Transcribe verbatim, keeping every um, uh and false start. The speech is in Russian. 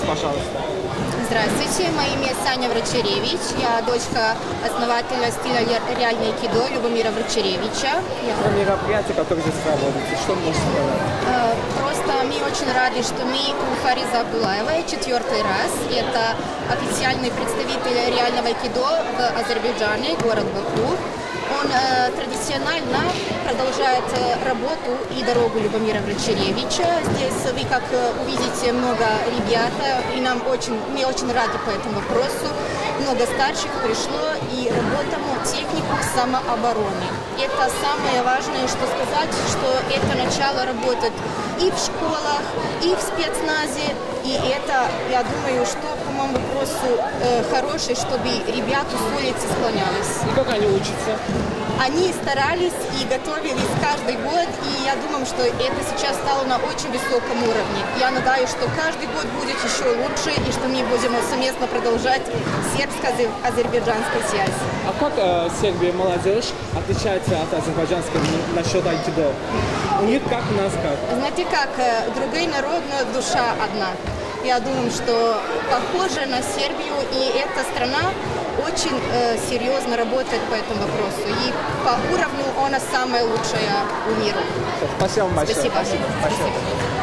пожалуйста. Здравствуйте, мое имя Саня Врачаревич. Я дочка основателя стиля реальное айкидо Любомира Врачаревича. Про мероприятие, которое здесь проводится, что можете сказать? Просто мы очень рады, что мы у Фариза Абдулаевой четвертый раз. Это официальный представитель реального айкидо в Азербайджане, город Баку. Он э, традиционно продолжает э, работу и дорогу Любомира Врачаревича. Здесь вы, как э, увидите, много ребят, и нам очень, мы очень рады по этому вопросу. Много старших пришло и работаем технику самообороны. Это самое важное, что сказать, что это начало работает и в школах, и в спецназе. И это, я думаю, что по моему вопросу э, хороший, чтобы ребята с улицы склонялись. И как они учатся? Они старались и готовились каждый год, и я думаю, что это сейчас стало на очень высоком уровне. Я надеюсь, что каждый год будет еще лучше, и что мы будем совместно продолжать сербско-азербайджанской связь. А как э, Сербия молодежь отличается от азербайджанской насчет айкидо? У них как, у нас как? Знаете как, другой народ, но душа одна. Я думаю, что похоже на Сербию, и эта страна очень э, серьезно работает по этому вопросу. И по уровню она самая лучшая в мире. Спасибо вам большое. Спасибо. Спасибо. Спасибо.